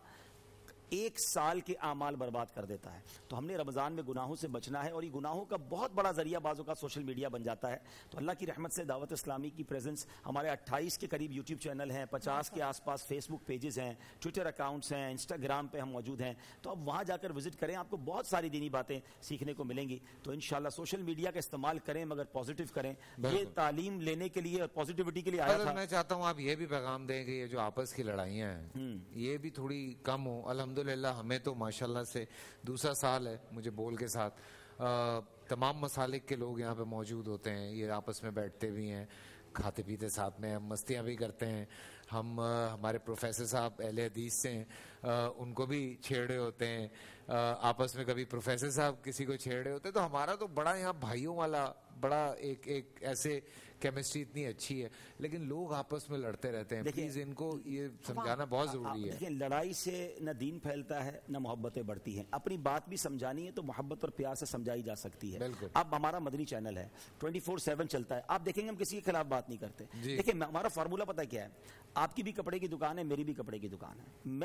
1 سال کے اعمال برباد کر دیتا ہے. تو ہم نے رمضان میں گناہوں سے بچنا ہے, اور یہ گناہوں کا بہت بڑا ذریعہ بعضوں کا سوشل میڈیا بن جاتا ہے. تو اللہ کی رحمت سے دعوت اسلامی کی پریزنس, ہمارے 28 کے قریب یوٹیوب چینل ہیں, 50 کے آس پاس فیس بک پیجز ہیں, ٹویٹر اکاؤنٹس ہیں, انسٹاگرام پہ ہم موجود ہیں. تو اب وہاں جا کر وزٹ کریں, آپ کو بہت ساری دینی باتیں سیکھنے کو ملیں گی. تو انشاءاللہ سوشل میڈیا کا استعمال کریں مگر پازیٹیو کریں. یہ تعلیم لینے کے لیے اور پازیٹیوٹی کے لیے آیا تھا. میں چاہتا ہوں آپ یہ بھی پیغام دیں کہ یہ جو آپس کی لڑائیاں ہیں یہ بھی تھوڑی کم ہو. الحمدللہ ہمیں تو ماشاءاللہ سے دوسرا سال ہے مجھے بول کے ساتھ, تمام مسالک کے لوگ یہاں پہ موجود ہوتے ہیں, یہ آپس میں بیٹھتے بھی ہیں, کھاتے پیتے ساتھ میں, ہم مستیاں بھی کرتے ہیں. ہم ہمارے پروفیسر صاحب اہل حدیث سے ہیں, ان کو بھی چھیڑے ہوتے ہیں آپس میں, کبھی پروفیسر صاحب کسی کو چھیڑے ہوتے ہیں. تو ہمارا تو بڑا یہاں بھائیوں والا بڑا ایک ایسے کیمسٹری اتنی اچھی ہے, لیکن لوگ آپس میں لڑتے رہتے ہیں. پلیز ان کو یہ سمجھانا بہت ضروری ہے. دیکھیں لڑائی سے نہ دین پھیلتا ہے نہ محبتیں بڑھتی ہیں. اپنی بات بھی سمجھانی ہے تو محبت اور پیار سے سمجھائی جا سکتی ہے. اب ہمارا مدنی چینل ہے 24/7 چلتا ہے, آپ دیکھیں گے ہم کسی کے خلاف بات نہیں کرتے. دیکھیں ہمارا فارمولا پتہ کیا ہے, آپ کی بھی کپڑے کی دکان ہے, میری بھی کپڑے کی دکان ہے. میں یہ کہوں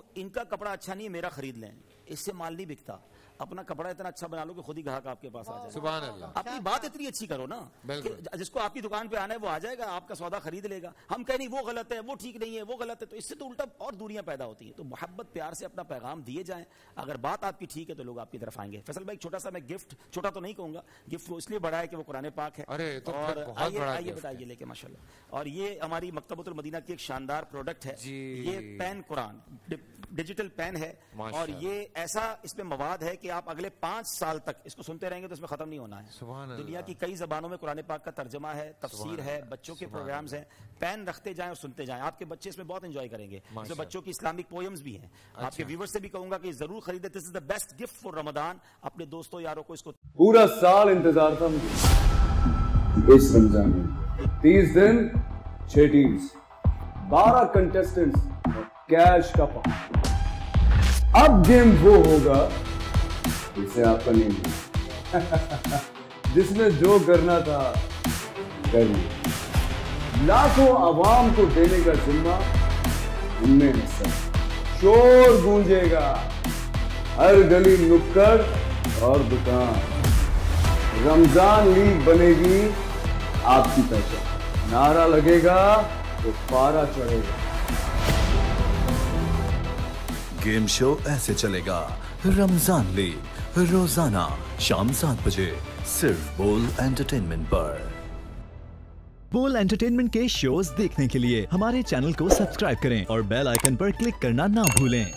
ان کا کپڑا اچھا نہیں ہے میرا خرید لیں, اس سے مال نہیں بکتا. اپنا کپڑا اتنا اچھا بنا لو کہ خود ہی گاہک آپ کے پاس آ جائے. سبحان اللہ. اپنی بات اتنی اچھی کرو نا کہ جس کو آپ کی دکان پہ آنا ہے وہ آ جائے گا, آپ کا سودا خرید لے گا. ہم کہیں نہیں وہ غلط ہے, وہ ٹھیک نہیں ہے, وہ غلط ہے, تو اس سے تو الٹا اور دوریاں پیدا ہوتی ہیں. تو محبت پیار سے اپنا پیغام دیے جائیں, اگر بات آپ کی ٹھیک ہے تو لوگ آپ کی طرف آئیں گے. فیصل بھائی چھوٹا سا میں گفٹ, چھوٹا تو نہیں کہوں گا, گفٹ وہ اس لیے بڑا ہے کہ وہ قرآن پاک ہے. اور آئیے بتائیے لے کے ماشاءاللہ. اور یہ ہماری مکتبۃ المدینہ کی ایک شاندار پروڈکٹ ہے. یہ پین قرآن ڈیجیٹل پین ہے, اور یہ ایسا اس میں مواد ہے کہ آپ اگلے 5 سال تک اس کو سنتے رہیں گے تو اس میں ختم نہیں ہونا ہے. دنیا کی کئی زبانوں میں قرآن پاک کا ترجمہ ہے, تفسیر ہے, بچوں کے پروگرامز ہیں. پین رکھتے جائیں اور سنتے جائیں, آپ کے بچے اس میں بہت انجوائے کریں گے. اس میں بچوں کی اسلامک پوئمز بھی ہیں. آپ کے ویورز سے بھی کہوں گا کہ ضرور خریدیں. This is the best gift for Ramzan. اپنے دوستوں یاروں کو اس کو پورا سال انتظار تھا اس رمضان میں. 30 دن 6 ٹیمز, 12 کنٹیسٹنٹس اور کیش کا پاؤں. اب گیم وہ ہوگا جسے آپ کا نہیں ہے, جس نے جو کرنا تھا کر لیا. لاکھوں عوام کو دینے کا ذمہ ہم نے حصہ. شور گونجے گا ہر گلی نکڑ اور دکان. رمضان لیگ بنے گی آپ کی پہچان. نعرہ لگے گا تو پارا چڑھے گا. گیم شو ایسے چلے گا رمضان لیگ, روزانہ شام 7 بجے صرف بول انٹرٹینمنٹ پر. بول انٹرٹینمنٹ کے شوز دیکھنے کے لیے ہمارے چینل کو سبسکرائب کریں اور بیل آئیکن پر کلک کرنا نہ بھولیں.